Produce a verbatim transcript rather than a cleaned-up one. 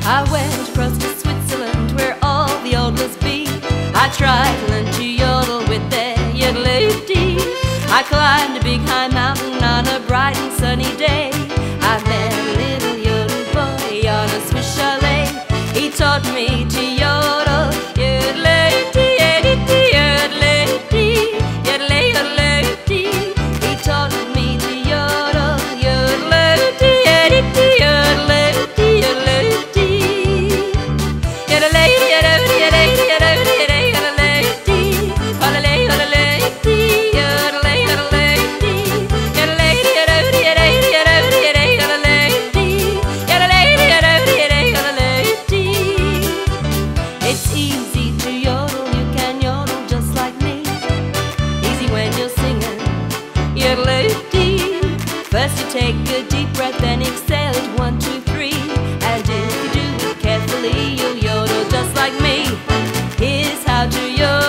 I went across to Switzerland where all the yodelers be. I tried to learn to yodel with their yodelity. I climbed a big high mountain on a bright and sunny day. I met a little yodel boy on a Swiss chalet. He taught me to yodel, yodelity, yodelity, yodelity, yodelay, yodelity. He taught me to yodel, yodelity, yodelity, yodelity, yodelity, yodelay, yodelity, yodelity, yodelity, yodelity, yodelay, yodelity, yodelay, yodelity, yodelay, yodelity, yodelity, yodelity, yodelay, yodelity, yodelity. It's easy to yodel, you can yodel just like me. Easy when you're singing, yodelity. First you take a deep breath, then exhale it, one, two, three. And if you do it carefully, you'll yodel just like me. Here's how to yodel.